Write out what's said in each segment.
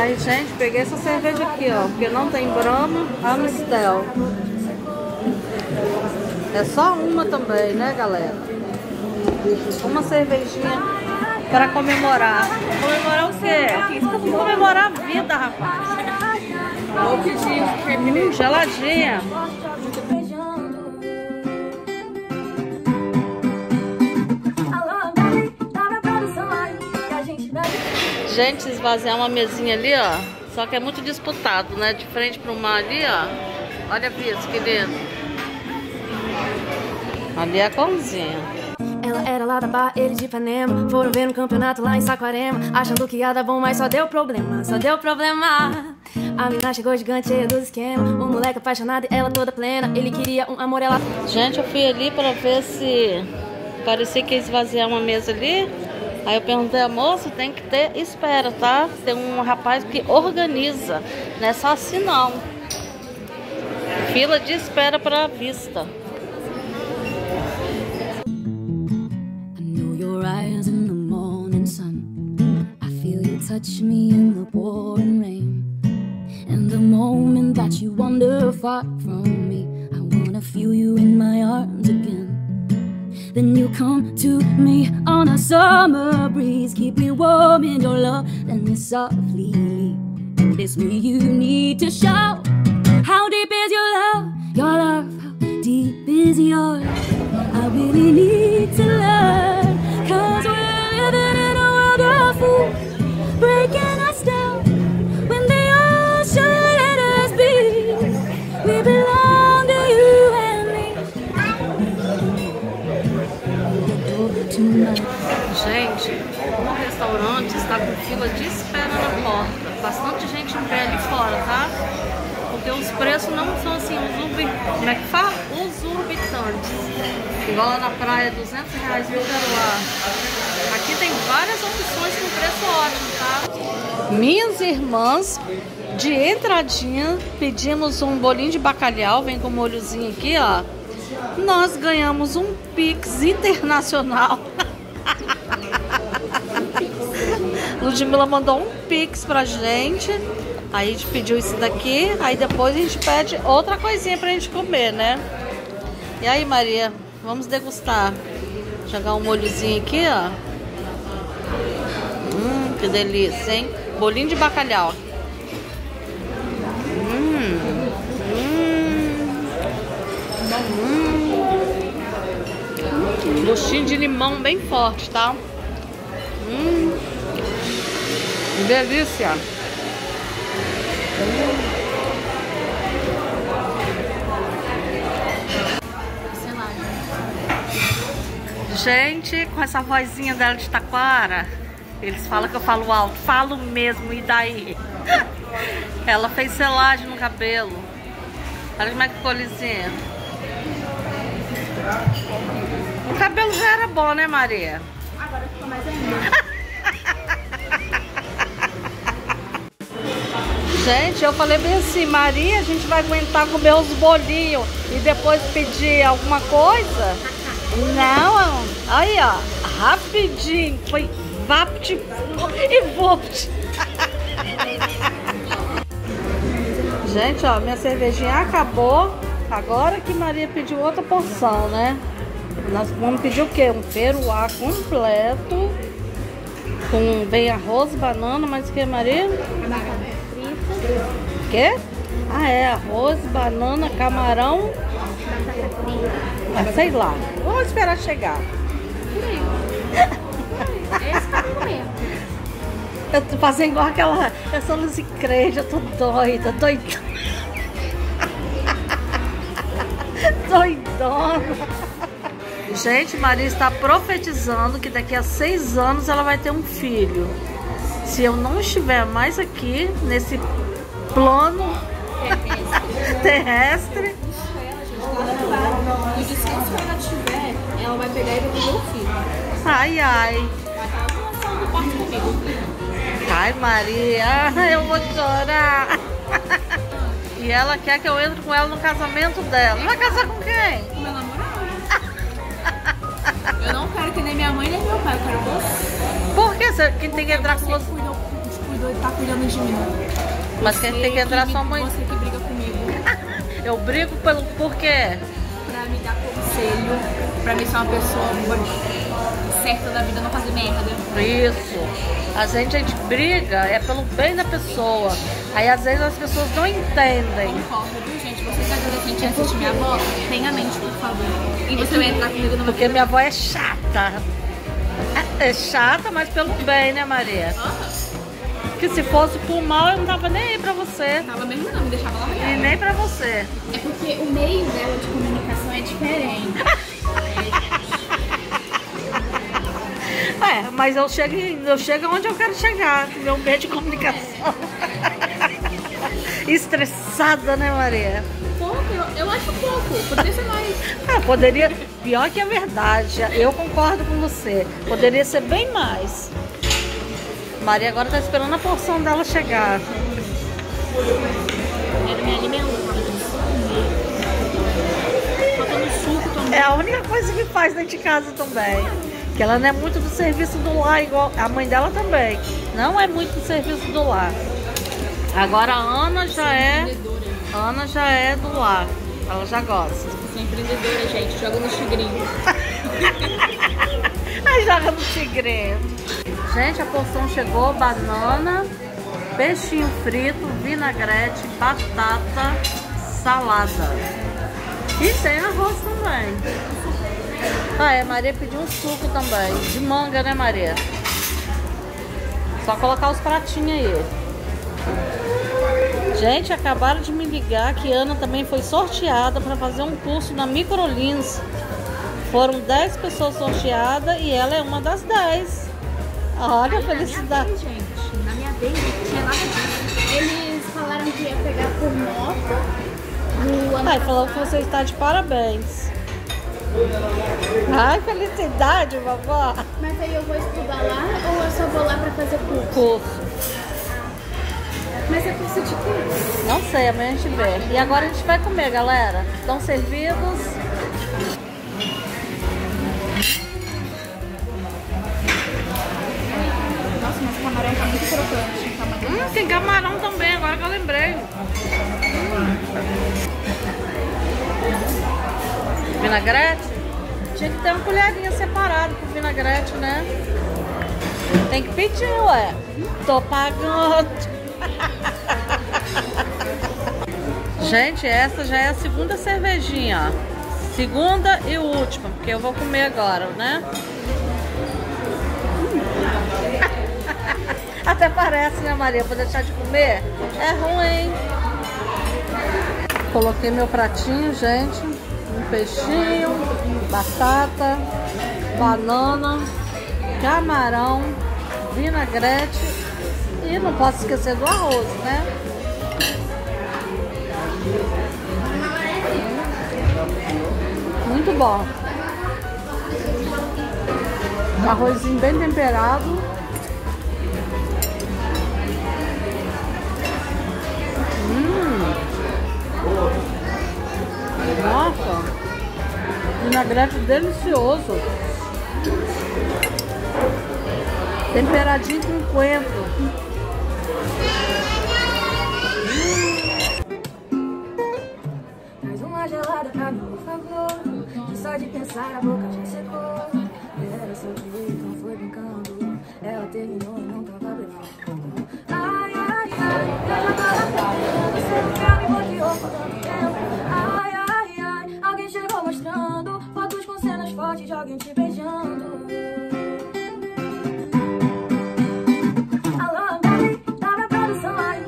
Aí, gente, peguei essa cerveja aqui, ó, porque não tem Brahma, Amstel. É só uma também, né, galera? Uma cervejinha para comemorar. Comemorar o quê? Comemorar a vida, rapaz. Geladinha. Gente, esvaziar uma mesinha ali, ó. Só que é muito disputado, né? De frente pro mar ali, ó. Olha a vista, que lindo. Ali é a cozinha. Ela era lá da Barra, ele de Ipanema. Foram ver no campeonato lá em Saquarema, achando que ia dar bom, mas só deu problema, só deu problema. A mina chegou gigante, cheia dos esquemas. O moleque apaixonado e ela toda plena. Ele queria um amor, ela... Gente, eu fui ali pra ver se... Parecia que ia esvaziar uma mesa ali. Aí eu perguntei a moça, tem que ter espera, tá? Tem um rapaz que organiza, não é só assim não. Fila de espera pra vista. Touch me in the pouring rain, and the moment that you wander far from me, I wanna feel you in my arms again. Then you come to me on a summer breeze, keep me warm in your love, then you softly leave. And it's me you need to show. How deep is your love? Your love, how deep is yours? I really need to learn, 'cause we're living in a world of fools, breaking us down when the ocean let us be. We belong to you and me. Gente, o restaurante está com fila de espera na porta. Bastante gente em pé ali fora, tá? Porque os preços não são assim, como é que fala? Exorbitantes. Igual lá na praia, R$200 no Caruá. Aqui tem várias opções com preço ótimo, tá? Minhas irmãs, de entradinha, pedimos um bolinho de bacalhau, vem com molhozinho aqui, ó. Nós ganhamos um Pix internacional. Ludmilla mandou um Pix pra gente. Aí a gente pediu isso daqui. Aí depois a gente pede outra coisinha pra gente comer, né? E aí, Maria, vamos degustar. Jogar um molhozinho aqui, ó. Que delícia, hein? Bolinho de bacalhau. Gostinho de limão bem forte, tá? Delícia. Gente, com essa vozinha dela de taquara, eles falam que eu falo alto. Falo mesmo, e daí? Ela fez selagem no cabelo. Olha como é que ficou lisinha. O cabelo já era bom, né, Maria? Agora ficou mais ainda. Gente, eu falei bem assim, Maria, a gente vai aguentar comer os bolinhos e depois pedir alguma coisa? Não, aí ó, rapidinho, foi vapt e vopt. Gente, ó, minha cervejinha acabou. Agora que Maria pediu outra porção, né? Nós vamos pedir o quê? Um peruá completo. Com vem arroz, banana, mas o que, Maria? O quê? Ah, é, arroz, banana, camarão. Sei lá. Vamos esperar chegar. Esse pra comer. Eu tô fazendo igual aquela... Eu sou Luz e Creja, eu tô doida, doidona. Doidona. Gente, Maria está profetizando que daqui a 6 anos ela vai ter um filho. Se eu não estiver mais aqui, nesse plano terrestre. E disse que se ela tiver, ela vai pegar e vai ter o filho. Ai, ai. Vai estar lançando o quarto comigo. Ai, Maria, eu vou chorar. E ela quer que eu entre com ela no casamento dela. Vai casar com quem? Com meu namorado. Eu não quero que nem minha mãe nem meu pai, eu quero você. Por que? Quem tem que entrar com você? Tá cuidando longe de mim. Mas quem tem que entrar só mãe. Você que briga comigo. Eu brigo por quê? Pra me dar conselho, pra mim ser uma pessoa certa da vida, não fazer merda. Isso. A gente briga é pelo bem da pessoa. Aí às vezes as pessoas não entendem. Concordo, viu, gente? Você que é adolescente e assiste minha avó, tenha a mente, por favor. E você vai entrar comigo numa... Porque minha avó é chata. É chata, mas pelo bem, né, Maria? Que se fosse por mal, eu não tava nem aí pra você. Tava mesmo não, me deixava largada. E nem pra você. É porque o meio dela de comunicação é diferente. Mas eu chego onde eu quero chegar, no meu meio de comunicação. Estressada, né, Maria? Pouco, eu acho pouco, poderia ser mais. Poderia, pior que a verdade, eu concordo com você. Poderia ser bem mais. Maria agora tá esperando a porção dela chegar. Quero me alimentar. Faltando suco também. É a única coisa que faz dentro de casa também. Que ela não é muito do serviço do lar, igual a mãe dela também. Não é muito do serviço do lar. Agora a Ana já é do lar. Ela já gosta. Sou empreendedora, gente. Joga no tigrinho. Aí joga no tigrinho. Gente, a porção chegou. Banana, peixinho frito, vinagrete, batata, salada. E tem arroz também. Maria pediu um suco também. De manga, né, Maria? Só colocar os pratinhos aí. Gente, acabaram de me ligar que Ana também foi sorteada para fazer um curso na Microlins. Foram 10 pessoas sorteadas e ela é uma das 10. Olha a felicidade. Na minha vez, gente, na minha vez não tinha nada disso. Eles falaram que ia pegar por moto no ano passado. Falou que você está de parabéns. Ai, felicidade, vovó. Mas aí eu vou estudar lá ou eu só vou lá pra fazer Curso. Mas é curso de quê? Não sei, amanhã a gente vê. E agora a gente vai comer, galera. Estão servidos. Nossa, mas o camarão tá muito crocante. Tem camarão também, agora que eu lembrei. Vinagrete? Tinha que ter uma colherinha separada pro vinagrete, né? Tem que pedir, ué. Tô pagando. Gente, essa já é a segunda cervejinha, ó. Segunda e última, porque eu vou comer agora, né? Até parece, né, Maria? Vou deixar de comer? É ruim. Coloquei meu pratinho, gente. Um peixinho, batata, banana, camarão, vinagrete e não posso esquecer do arroz, né? Muito bom. Arrozinho bem temperado. Nossa, vinagrete delicioso. Temperadinho com coentro. Mais uma gelada pra mim, por favor. Que só de pensar a boca já secou. Era seu jeito, não foi brincando. Ela terminou e não tava brincando. Ai, ai, ai, eu já tava perdendo. Você nunca me bloqueou por tanto tempo. Ai, ai, ai, alguém chegou mostrando fotos com cenas fortes de alguém te beijando. Alô, baby, tá na produção aí.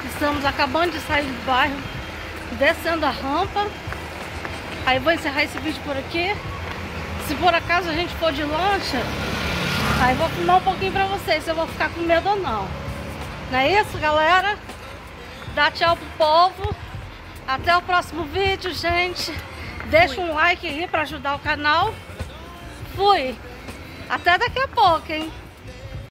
Estamos acabando de sair do bairro, descendo a rampa. Aí vou encerrar esse vídeo por aqui. Se por acaso a gente for de lancha, aí vou filmar um pouquinho pra vocês, se eu vou ficar com medo ou não. Não é isso, galera? Dá tchau pro povo. Até o próximo vídeo, gente. Deixa um like aí pra ajudar o canal. Fui. Até daqui a pouco, hein?